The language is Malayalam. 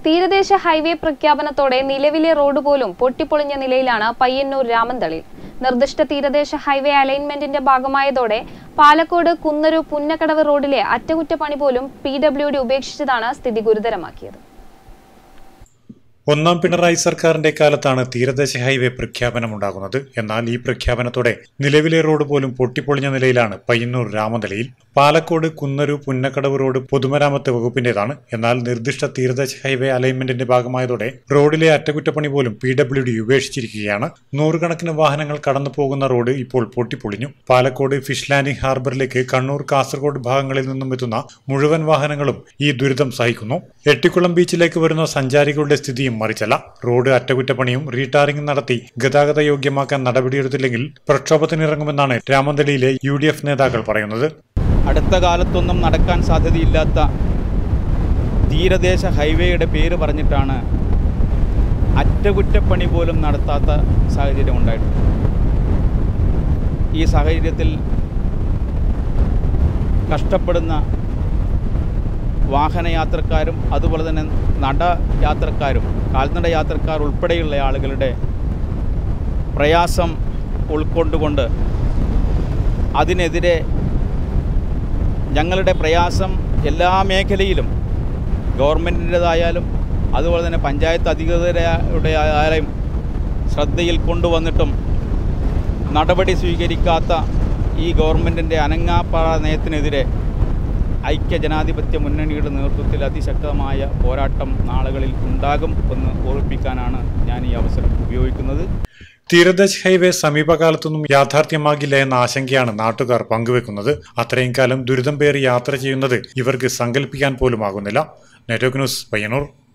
തീരദേശ ഹൈവേ പ്രഖ്യാപനത്തോടെ നിലവിലെ റോഡ് പോലും പൊട്ടിപ്പൊളിഞ്ഞ നിലയിലാണ് പയ്യന്നൂർ രാമന്തളി. നിർദ്ദിഷ്ട തീരദേശ ഹൈവേ അലൈൻമെന്റിന്റെ ഭാഗമായതോടെ പാലക്കോട് കുന്നരു പുന്നക്കടവ് റോഡിലെ അറ്റകുറ്റപ്പണി പോലും PWD ഉപേക്ഷിച്ചതാണ് സ്ഥിതി ഗുരുതരമാക്കിയത്. ഒന്നാം പിണറായി സർക്കാരിന്റെ കാലത്താണ് തീരദേശ ഹൈവേ പ്രഖ്യാപനമുണ്ടാകുന്നത്. എന്നാൽ ഈ പ്രഖ്യാപനത്തോടെ നിലവിലെ റോഡ് പോലും പൊട്ടിപ്പൊളിഞ്ഞ നിലയിലാണ് പയ്യന്നൂർ രാമന്തളിയിൽ. പാലക്കോട് കുന്നരു പുന്നക്കടവ് റോഡ് പൊതുമരാമത്ത് വകുപ്പിന്റേതാണ്. എന്നാൽ നിർദ്ദിഷ്ട തീരദേശ ഹൈവേ അലൈൻമെന്റിന്റെ ഭാഗമായതോടെ റോഡിലെ അറ്റകുറ്റപ്പണി പോലും PWD ഉപേക്ഷിച്ചിരിക്കുകയാണ്. നൂറുകണക്കിന് വാഹനങ്ങൾ കടന്നു പോകുന്ന റോഡ് ഇപ്പോൾ പൊട്ടിപ്പൊളിഞ്ഞു. പാലക്കോട് ഫിഷ് ലാൻഡിംഗ് ഹാർബറിലേക്ക് കണ്ണൂർ, കാസർഗോഡ് ഭാഗങ്ങളിൽ നിന്നും എത്തുന്ന മുഴുവൻ വാഹനങ്ങളും ഈ ദുരിതം സഹിക്കുന്നു. എട്ടിക്കുളം ബീച്ചിലേക്ക് വരുന്ന സഞ്ചാരികളുടെ സ്ഥിതിയും മറിച്ചല്ല. റോഡ് അറ്റകുറ്റപ്പണിയും റീടാറിംഗും നടത്തി ഗതാഗത യോഗ്യമാക്കാൻ നടപടിയെടുത്തില്ലെങ്കിൽ പ്രക്ഷോഭത്തിനിറങ്ങുമെന്നാണ് രാമന്തളിയിലെ UDF നേതാക്കൾ പറയുന്നത്. അടുത്ത കാലത്തൊന്നും നടക്കാൻ സാധ്യതയില്ലാത്ത തീരദേശ ഹൈവേയുടെ പേര് പറഞ്ഞിട്ടാണ് അറ്റകുറ്റപ്പണി പോലും നടത്താത്ത സാഹചര്യം ഉണ്ടായിട്ടുണ്ട്. ഈ സാഹചര്യത്തിൽ കഷ്ടപ്പെടുന്ന വാഹനയാത്രക്കാരും അതുപോലെ തന്നെ നടയാത്രക്കാരും കാൽനട യാത്രക്കാർ ഉൾപ്പെടെയുള്ള ആളുകളുടെ പ്രയാസം ഉൾക്കൊണ്ടുകൊണ്ട് അതിനെതിരെ ഞങ്ങളുടെ പ്രയാസം എല്ലാ മേഖലയിലും ഗവൺമെൻറ്റിൻ്റേതായാലും അതുപോലെ തന്നെ പഞ്ചായത്ത് അധികൃതരുടെ ആയാലും ശ്രദ്ധയിൽ കൊണ്ടുവന്നിട്ടും നടപടി സ്വീകരിക്കാത്ത ഈ ഗവൺമെൻറ്റിൻ്റെ അനങ്ങാപ്പാറ നയത്തിനെതിരെ ഐക്യജനാധിപത്യ മുന്നണിയുടെ നേതൃത്വത്തിൽ അതിശക്തമായ പോരാട്ടം നാളുകളിൽ ഉണ്ടാകും എന്ന് ഓർമ്മിപ്പിക്കാനാണ് ഞാൻ ഈ അവസരം ഉപയോഗിക്കുന്നത്. തീരദേശ ഹൈവേ സമീപകാലത്തൊന്നും യാഥാർത്ഥ്യമാകില്ല എന്ന ആശങ്കയാണ് നാട്ടുകാർ പങ്കുവെക്കുന്നത്. അത്രയും കാലം ദുരിതം പേറി യാത്ര ചെയ്യുന്നത് ഇവർക്ക് സങ്കല്പിക്കാൻ പോലും ആകുന്നില്ല. Network news, Payyanur.